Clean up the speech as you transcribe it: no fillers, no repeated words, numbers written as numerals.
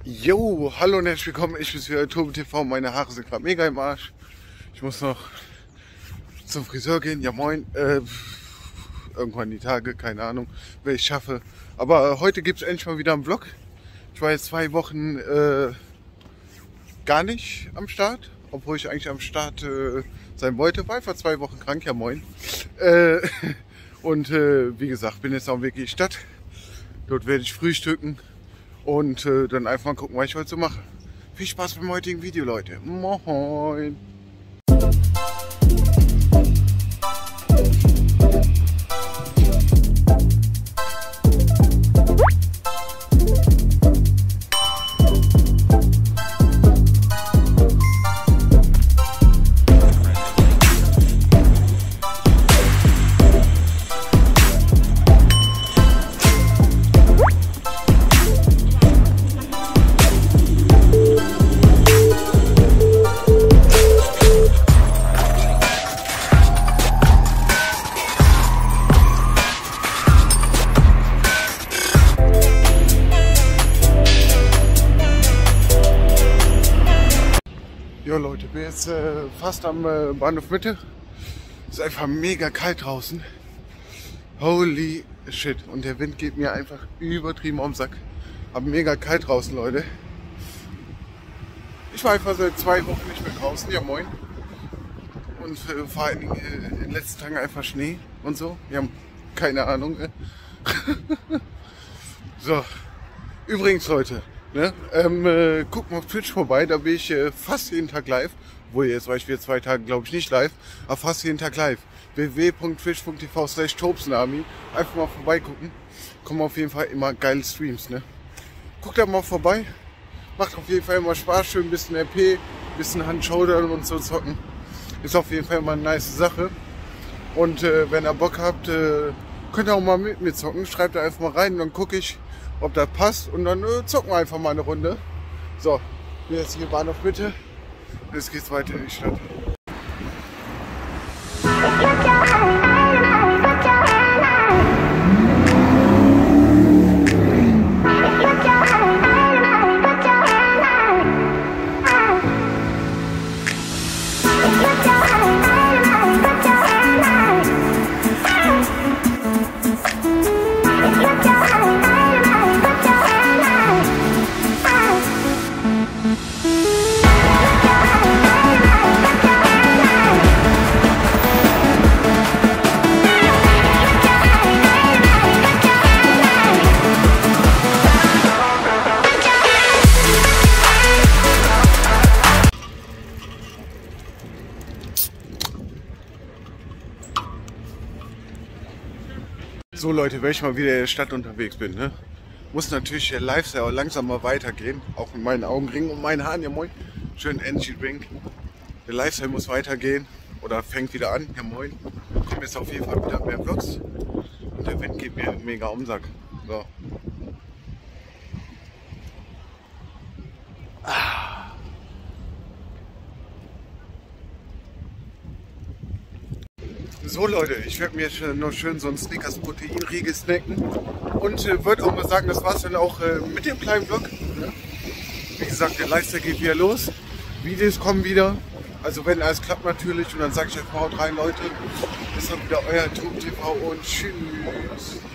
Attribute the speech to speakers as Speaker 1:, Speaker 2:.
Speaker 1: Jo, hallo und herzlich willkommen, ich bin's wieder, Tobi TV, meine Haare sind gerade mega im Arsch. Ich muss noch zum Friseur gehen, ja moin, irgendwann die Tage, keine Ahnung, wer ich schaffe. Aber heute gibt's endlich mal wieder einen Vlog. Ich war jetzt 2 Wochen gar nicht am Start, obwohl ich eigentlich am Start sein wollte, war einfach 2 Wochen krank, ja moin. Und wie gesagt, bin jetzt auf dem Weg in die Stadt, dort werde ich frühstücken. Und dann einfach mal gucken, was ich heute so mache. Viel Spaß beim heutigen Video, Leute. Moin! Jo Leute, bin jetzt fast am Bahnhof Mitte. Ist einfach mega kalt draußen. Holy shit. Und der Wind geht mir einfach übertrieben am Sack. Aber mega kalt draußen, Leute. Ich war einfach seit 2 Wochen nicht mehr draußen. Ja moin. Und vor allen Dingen in den letzten Tagen einfach Schnee und so. Wir haben keine Ahnung. So. Übrigens Leute. Ne? Guckt mal auf Twitch vorbei, da bin ich fast jeden Tag live. Obwohl jetzt war ich wieder 2 Tage, glaube ich, nicht live, aber fast jeden Tag live. www.twitch.tv/Tobsunami. Einfach mal vorbeigucken. Kommen auf jeden Fall immer geile Streams. Ne? Guckt da mal vorbei. Macht auf jeden Fall immer Spaß, schön ein bisschen RP, ein bisschen Hand-Shoulder und so zocken. Ist auf jeden Fall immer eine nice Sache. Und wenn ihr Bock habt, könnt ihr auch mal mit mir zocken. Schreibt da einfach mal rein, dann gucke ich, ob das passt, und dann zocken wir einfach mal eine Runde. So, jetzt hier Bahnhof Mitte. Jetzt geht's weiter in die Stadt. So Leute, wenn ich mal wieder in der Stadt unterwegs bin, ne, muss natürlich der Lifestyle auch langsam mal weitergehen. Auch mit meinen Augenringen und meinen Haaren, ja moin. Schön Energy Drink. Der Lifestyle muss weitergehen oder fängt wieder an, ja moin. Kommen jetzt auf jeden Fall wieder mehr Vlogs. Und der Wind geht mir mega um den Sack. So. So Leute, ich werde mir jetzt noch schön so einen Snickers Proteinriegel snacken und würde auch mal sagen, das war's dann auch mit dem kleinen Vlog. Wie gesagt, der Lifestyle geht wieder los, Videos kommen wieder, also wenn alles klappt natürlich, und dann sage ich jetzt mal haut rein Leute, bis dann wieder euer Tobi TV und tschüss.